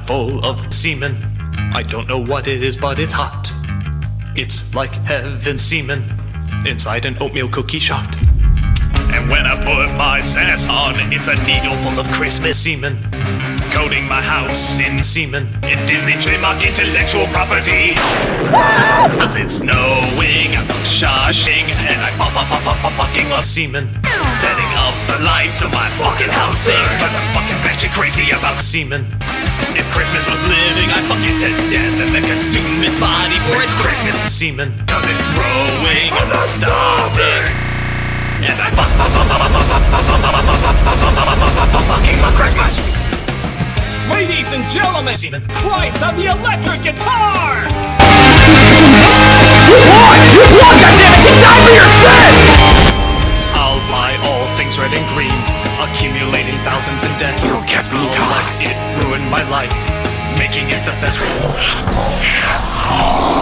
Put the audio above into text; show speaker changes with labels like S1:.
S1: full of semen. I don't know what it is, but it's hot. It's like heaven semen inside an oatmeal cookie shot. And when I put my sass on, it's a needle full of Christmas semen, coating my house in semen. In Disney trademark intellectual property. Cause it's snowing, I'm shushing, and I fucking love semen. Setting up the lights so my fucking house sings, cause I'm fucking batshit crazy about semen. If Christmas was living, I'd fuck it to death and then consume its body for its Christmas semen. Cause it's growing and not stopping. And I fucking love Christmas!
S2: Ladies and gentlemen, semen, Christ on the electric guitar!
S3: You won, goddammit! You died for your sin!
S1: I'll buy all things red and green, accumulating thousands in debt.
S3: You kept me tossed.
S1: It ruined my life, making it the best.